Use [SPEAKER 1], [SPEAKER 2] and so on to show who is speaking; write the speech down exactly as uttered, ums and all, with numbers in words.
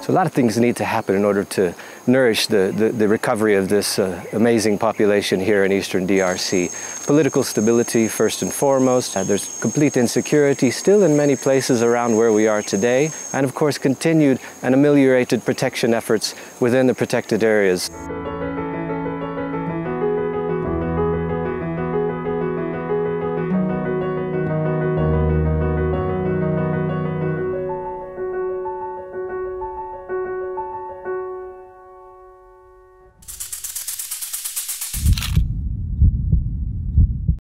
[SPEAKER 1] So a lot of things need to happen in order to nourish the, the, the recovery of this uh, amazing population here in eastern D R C. Political stability first and foremost. Uh, there's complete insecurity still in many places around where we are today. And of course continued and ameliorated protection efforts within the protected areas.